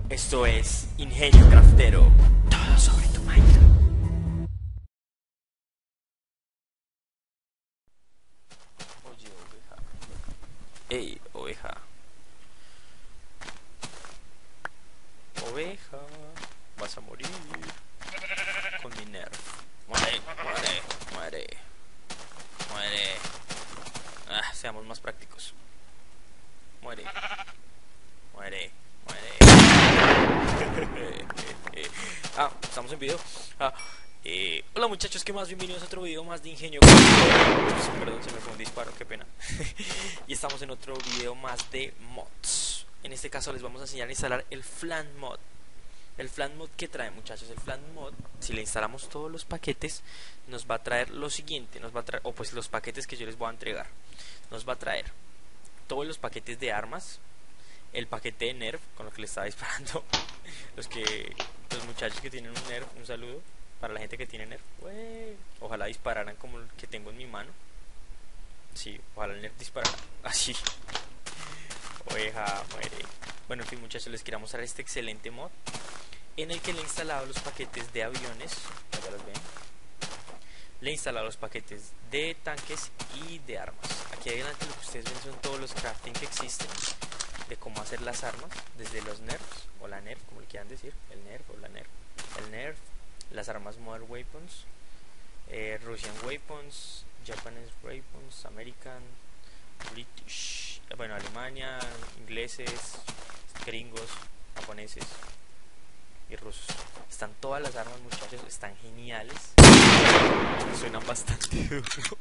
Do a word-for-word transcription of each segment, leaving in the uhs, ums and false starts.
Esto es Ingenio Craftero. Todo sobre tu Minecraft. Oye, oveja. Ey, oveja. Oveja. Vas a morir. Con mi nerf. Muere, muere, muere. Muere. Ah, seamos más prácticos. Muere. Muere. Muere. Ah, estamos en video. Ah, eh, hola muchachos, ¿qué más? Bienvenidos a otro video más de Ingenio. Perdón, se me fue un disparo, qué pena. Y estamos en otro video más de mods. En este caso les vamos a enseñar a instalar el Flan Mod. El Flan Mod que trae, muchachos, el Flan Mod, si le instalamos todos los paquetes, nos va a traer lo siguiente, nos va a traer, o pues los paquetes que yo les voy a entregar. Nos va a traer todos los paquetes de armas, el paquete de nerf con lo que le estaba disparando. Los que los muchachos que tienen un nerf, un saludo para la gente que tiene nerf. Wey. Ojalá dispararan como el que tengo en mi mano. Sí, ojalá el nerf disparara así. Oveja, muere. Bueno, en fin, muchachos, les quiero mostrar este excelente mod en el que le he instalado los paquetes de aviones. Ya los ven. Le he instalado los paquetes de tanques y de armas. Aquí adelante lo que ustedes ven son todos los crafting que existen de cómo hacer las armas, desde los nerfs o la nerf, como le quieran decir, el nerf o la nerf, el nerf, las armas modern weapons, eh, Russian weapons, Japanese weapons, American, British, bueno, Alemania, ingleses, gringos, japoneses y rusos. Están todas las armas, muchachos, están geniales, suenan bastante duro.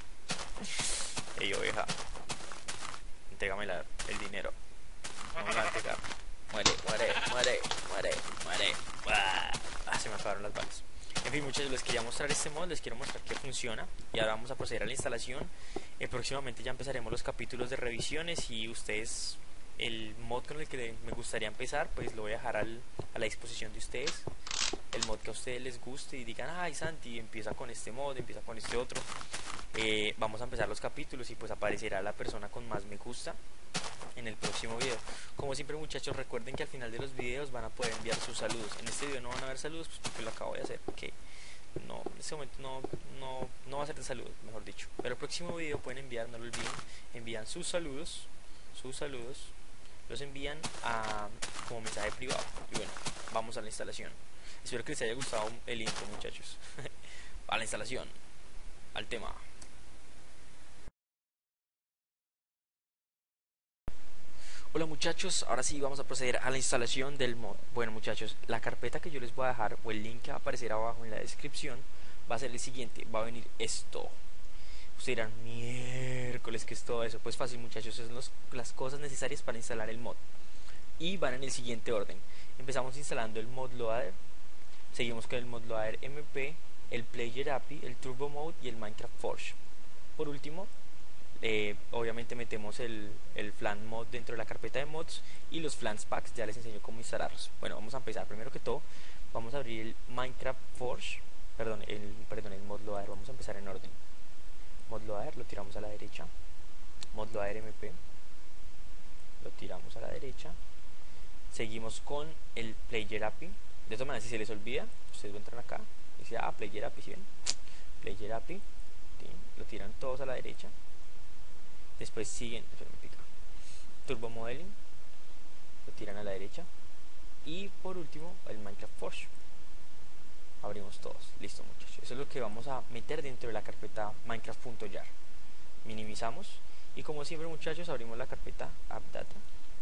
Ey, oveja, entrégame la, el dinero. Vamos a entregar. Muere, muere, muere, muere, muere. Ah, se me acabaron las balas. En fin, muchachos, les quería mostrar este mod, les quiero mostrar que funciona. Y ahora vamos a proceder a la instalación. eh, Próximamente ya empezaremos los capítulos de revisiones. Y ustedes, el mod con el que me gustaría empezar, pues lo voy a dejar al, a la disposición de ustedes. El mod que a ustedes les guste y digan, ay Santi, empieza con este mod, empieza con este otro. eh, Vamos a empezar los capítulos y pues aparecerá la persona con más me gusta en el próximo video. Como siempre, muchachos, recuerden que al final de los videos van a poder enviar sus saludos. En este video no van a haber saludos, pues porque lo acabo de hacer, porque no, en este momento no, no, no va a ser de saludos, mejor dicho. Pero el próximo video pueden enviar, no lo olviden, envían sus saludos, sus saludos, los envían a, como mensaje privado. Y bueno, vamos a la instalación. Espero que les haya gustado el intro, muchachos. A la instalación, al tema. Hola muchachos, ahora sí vamos a proceder a la instalación del mod. Bueno muchachos, la carpeta que yo les voy a dejar o el link que va a aparecer abajo en la descripción va a ser el siguiente, va a venir esto. Ustedes dirán, miércoles, ¿qué es todo eso? Pues fácil muchachos, son los, las cosas necesarias para instalar el mod. Y van en el siguiente orden. Empezamos instalando el mod loader, seguimos con el mod loader M P, el player A P I, el turbo mode y el Minecraft Forge. Por último, Eh, obviamente metemos el, el Flan Mod dentro de la carpeta de mods y los Flans Packs, ya les enseño cómo instalarlos. Bueno, vamos a empezar. Primero que todo, vamos a abrir el Minecraft Forge, perdón, el, perdón, el Mod Loader. Vamos a empezar en orden. Mod Loader lo tiramos a la derecha. Mod Loader M P lo tiramos a la derecha. Seguimos con el Player A P I. De todas maneras, si se les olvida, ustedes entran acá y dicen, ah, Player A P I, ¿sí ven? Player A P I, ¿sí? Lo tiran todos a la derecha. Después siguen Turbo Modeling, lo tiran a la derecha. Y por último el Minecraft Forge. Abrimos todos, listo muchachos. Eso es lo que vamos a meter dentro de la carpeta Minecraft.jar. Minimizamos y como siempre muchachos abrimos la carpeta AppData.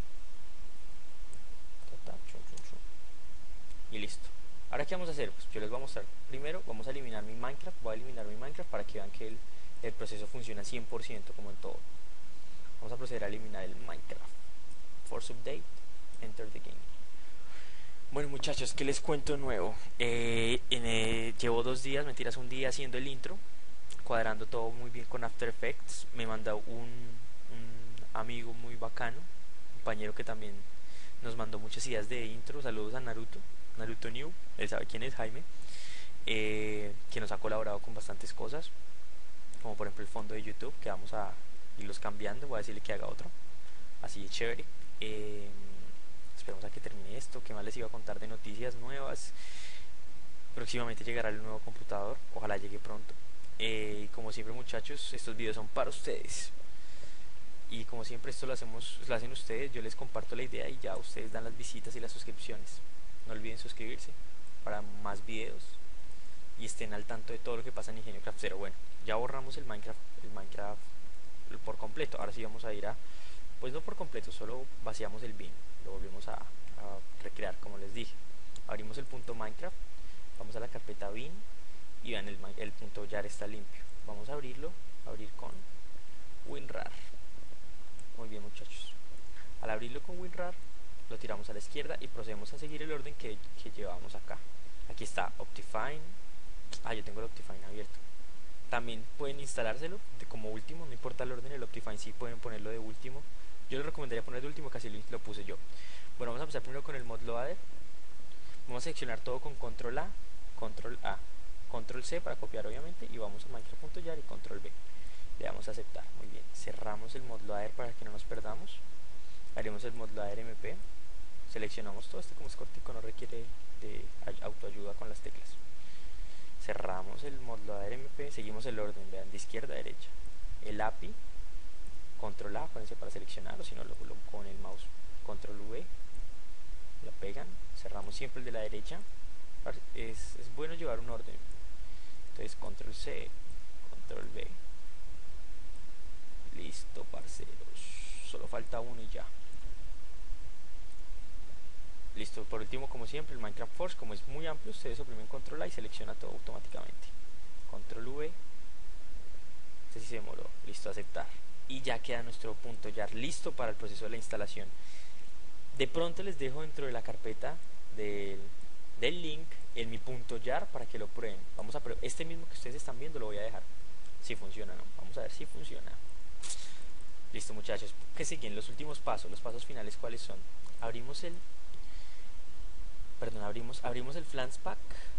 Y listo. Ahora qué vamos a hacer, pues yo les voy a mostrar. Primero vamos a eliminar mi Minecraft. Voy a eliminar mi Minecraft para que vean que el, el proceso funciona cien por ciento como en todo. Vamos a proceder a eliminar el Minecraft. Force Update, Enter the Game. Bueno muchachos, ¿qué les cuento nuevo? Eh, en, eh, llevo dos días, mentiras, un día haciendo el intro, cuadrando todo muy bien con After Effects. Me mandó un, un amigo muy bacano, un compañero que también nos mandó muchas ideas de intro. Saludos a Naruto, Naruto New, él sabe quién es, Jaime, eh, que nos ha colaborado con bastantes cosas, como por ejemplo el fondo de YouTube, que vamos a irlos cambiando. Voy a decirle que haga otro así de chévere. eh, esperemos a que termine esto. ¿Qué más les les iba a contar de noticias nuevas. Próximamente llegará el nuevo computador, ojalá llegue pronto. Eh, como siempre, muchachos, estos videos son para ustedes. Y como siempre, esto lo hacemos, lo hacen ustedes. Yo les comparto la idea y ya ustedes dan las visitas y las suscripciones. No olviden suscribirse para más videos y estén al tanto de todo lo que pasa en Ingenio Craftero. Bueno, ya borramos el Minecraft, el Minecraft por completo. Ahora sí vamos a ir a, pues no por completo, solo vaciamos el bin, lo volvemos a, a recrear como les dije. Abrimos el punto Minecraft, vamos a la carpeta bin y vean el, el punto jar está limpio. Vamos a abrirlo, abrir con WinRAR. Muy bien, muchachos. Al abrirlo con WinRAR lo tiramos a la izquierda y procedemos a seguir el orden que, que llevamos acá. Aquí está Optifine. Ah, yo tengo el Optifine abierto. También pueden instalárselo de como último, no importa el orden, el Optifine sí pueden ponerlo de último. Yo les recomendaría poner de último, casi lo, lo puse yo. Bueno, vamos a empezar primero con el mod loader. Vamos a seleccionar todo con control A, control A, control C para copiar obviamente, y vamos a minecraft.jar y control B. Le damos a aceptar. Muy bien, cerramos el mod loader para que no nos perdamos. Haremos el mod loader M P. Seleccionamos todo, este como es cortico no requiere de autoayuda con las teclas. Cerramos el mod loader M P, seguimos el orden, vean, de izquierda a derecha. El A P I, control A, acuérdense para seleccionar, o si no lo, lo con el mouse, control V, lo pegan. Cerramos siempre el de la derecha. Es, es bueno llevar un orden. Entonces control C, control V. Listo, parceros. Solo falta uno y ya. Listo, por último, como siempre, el Minecraft Force, como es muy amplio, ustedes oprimen control A y selecciona todo automáticamente. Control V. Este sí se demoró. Listo, aceptar. Y ya queda nuestro punto jar listo para el proceso de la instalación. De pronto les dejo dentro de la carpeta del, del link en mi punto jar para que lo prueben. Vamos a prueben. Este mismo que ustedes están viendo lo voy a dejar. Si funciona o no. Vamos a ver si funciona. Listo, muchachos. ¿Qué siguen? Los últimos pasos. Los pasos finales, ¿cuáles son? Abrimos el Perdón, abrimos, abrimos el Flange Pack,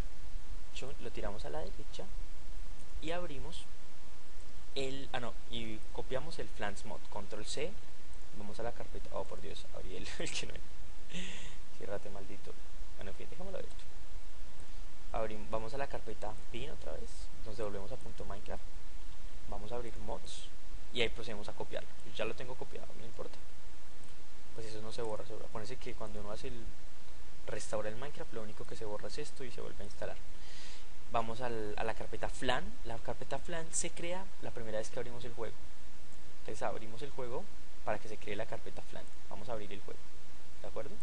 lo tiramos a la derecha y abrimos el, ah no, y copiamos el Flange Mod, control C, vamos a la carpeta, oh por Dios, abrí el, el que no es, ciérrate maldito, bueno en fin, dejémoslo abierto. Abrimos, vamos a la carpeta bin otra vez, nos devolvemos a punto Minecraft, vamos a abrir mods y ahí procedemos a copiarlo. Yo ya lo tengo copiado, no importa, pues eso no se borra, se borra. Acuérdense que cuando uno hace el restaura el Minecraft, lo único que se borra es esto y se vuelve a instalar. Vamos al, a la carpeta flan. La carpeta flan se crea la primera vez que abrimos el juego. Entonces abrimos el juego para que se cree la carpeta flan. Vamos a abrir el juego, ¿de acuerdo?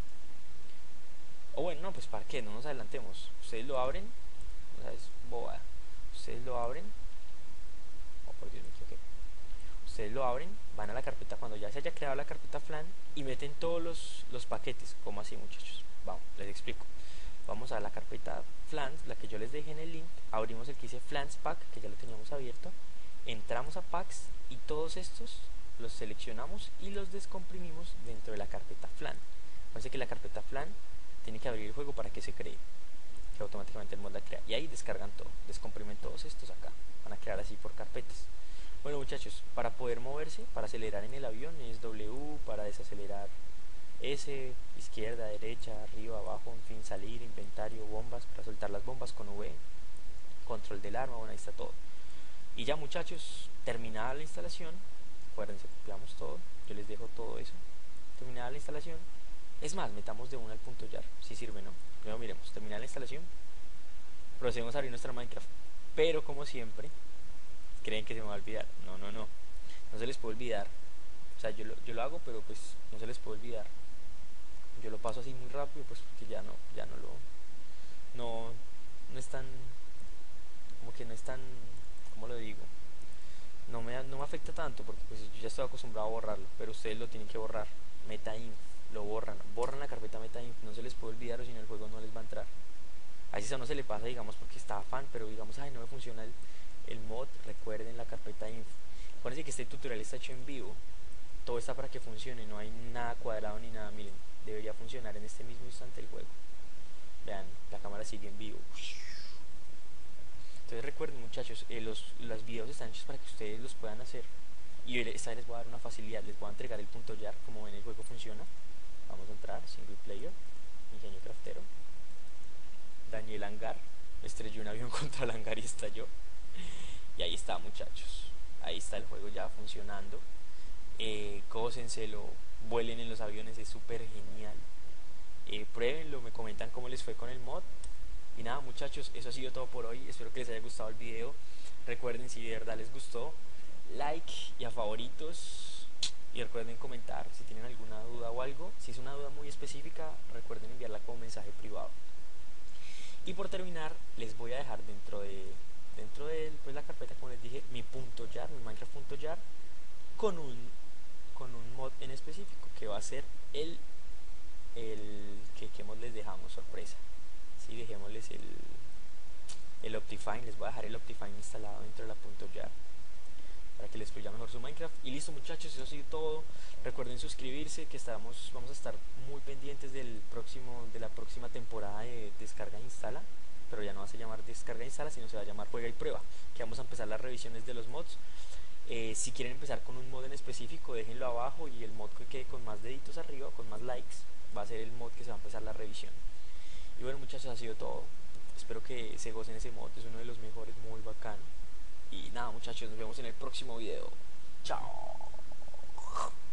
O bueno, no, pues para qué, no nos adelantemos. Ustedes lo abren, o sea, es bobada. Ustedes lo abren. Oh, por Dios, me equivoqué. Ustedes lo abren, van a la carpeta cuando ya se haya creado la carpeta flan y meten todos los, los paquetes. ¿Cómo así, muchachos? Vamos, les explico. Vamos a la carpeta Flange, la que yo les dejé en el link. Abrimos el que dice Flange Pack, que ya lo teníamos abierto. Entramos a Packs y todos estos los seleccionamos y los descomprimimos dentro de la carpeta Flange. Parece que la carpeta Flange tiene que abrir el juego para que se cree, que automáticamente el mod la crea. Y ahí descargan todo, descomprimen todos estos acá. Van a crear así por carpetas. Bueno, muchachos, para poder moverse, para acelerar en el avión es W, para desacelerar S, izquierda, derecha, arriba, abajo, en fin, salir, inventario, bombas, para soltar las bombas con V, control del arma, bueno, ahí está todo. Y ya, muchachos, terminada la instalación, acuérdense, copiamos todo, yo les dejo todo eso, terminada la instalación, es más, metamos de una al punto jar, si sirve, ¿no? Primero miremos, terminada la instalación, procedemos a abrir nuestra Minecraft, pero como siempre, creen que se me va a olvidar, no, no, no, no se les puede olvidar, o sea, yo lo, yo lo hago, pero pues no se les puede olvidar. Yo lo paso así muy rápido, pues porque ya no, ya no lo, no, no es tan, como que no es tan, ¿cómo lo digo? No me, no me afecta tanto, porque pues yo ya estoy acostumbrado a borrarlo, pero ustedes lo tienen que borrar. Metainf, lo borran, borran la carpeta metainf, no se les puede olvidar o si no el juego no les va a entrar. A veces a uno se le pasa, digamos, porque está afán, pero digamos, ay, no me funciona el, el mod, recuerden la carpeta inf. Acuérdense que este tutorial está hecho en vivo, todo está para que funcione, no hay nada cuadrado ni nada, miren. Debería funcionar en este mismo instante el juego. Vean, la cámara sigue en vivo. Entonces recuerden, muchachos, eh, los, los videos están hechos para que ustedes los puedan hacer. Y esta vez les voy a dar una facilidad, les voy a entregar el punto jar, como ven el juego funciona. Vamos a entrar, single player, Ingenio Craftero. helicóptero. Dañé el hangar, estrellé un avión contra el hangar y estalló. Y ahí está, muchachos, ahí está el juego ya funcionando. eh, Cósenselo, vuelen en los aviones, es súper genial. eh, Pruébenlo, me comentan cómo les fue con el mod. Y nada, muchachos, eso ha sido todo por hoy. Espero que les haya gustado el video. Recuerden, si de verdad les gustó, like y a favoritos. Y recuerden comentar si tienen alguna duda o algo. Si es una duda muy específica, recuerden enviarla como mensaje privado. Y por terminar, les voy a dejar dentro de dentro de pues, la carpeta, como les dije, mi punto jar, mi minecraft.jar, con un con un mod en específico que va a ser el el que, que mod les dejamos sorpresa. Sí, dejémosles el el Optifine, les voy a dejar el Optifine instalado dentro de la punto jar para que les fluya mejor su Minecraft. Y listo, muchachos, eso ha sido todo. Recuerden suscribirse, que estamos, vamos a estar muy pendientes del próximo, de la próxima temporada de Descarga e Instala, pero ya no va a llamar Descarga e Instala, sino se va a llamar Juega y Prueba, que vamos a empezar las revisiones de los mods. Eh, si quieren empezar con un mod en específico, déjenlo abajo, y el mod que quede con más deditos arriba, con más likes, va a ser el mod que se va a empezar la revisión. Y bueno, muchachos, ha sido todo. Espero que se gocen ese mod, es uno de los mejores, muy bacano. Y nada, muchachos, nos vemos en el próximo video. Chao.